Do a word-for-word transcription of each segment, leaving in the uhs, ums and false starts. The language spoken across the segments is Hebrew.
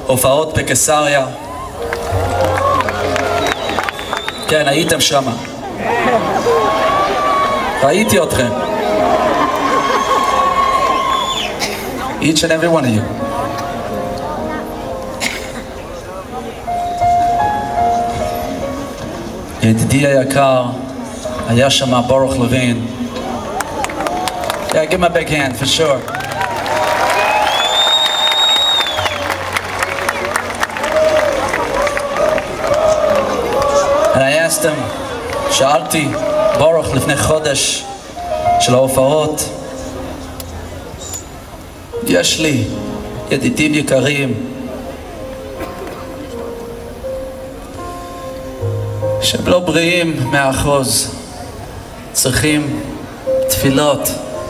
הופעות בקיסריה. כן, הייתם שמה. ראיתי אתכם. Each and every one of you. ידידי היקר, היה שמה ברוך לוין. Yeah, give him a big hand for sure. And I asked him, שאלתי, ברוך לפני חודש של ההופעות, יש לי ידידים יקרים שהם לא בריאים מאה אחוז, צריכים תפילות.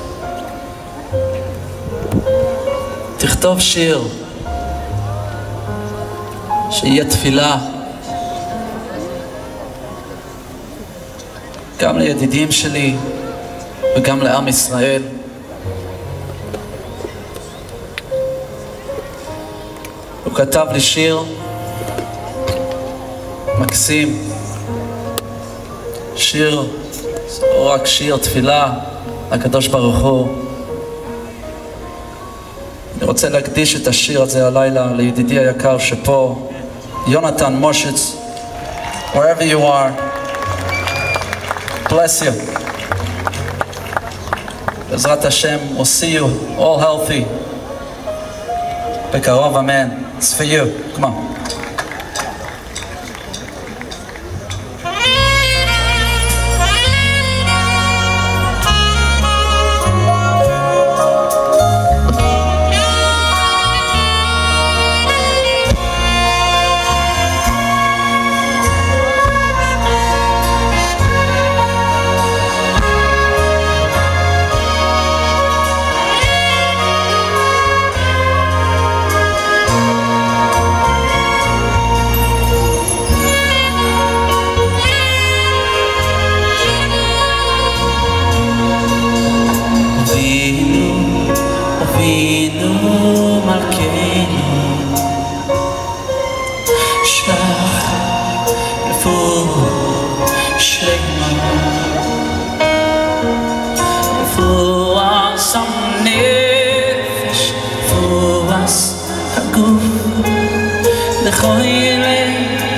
תכתוב שיר שיהיה תפילה גם לידידים שלי וגם לעם ישראל. הוא כתב לי שיר מקסים, שיר, או רק שיר תפילה לקדוש ברוך הוא. אני רוצה להקדיש את השיר הזה הלילה לידידי היקר שפה, יונתן מושיץ, wherever you are, bless you. בעזרת השם, we'll see you all healthy. בקרוב, אמן. It's for you. Come on. לכל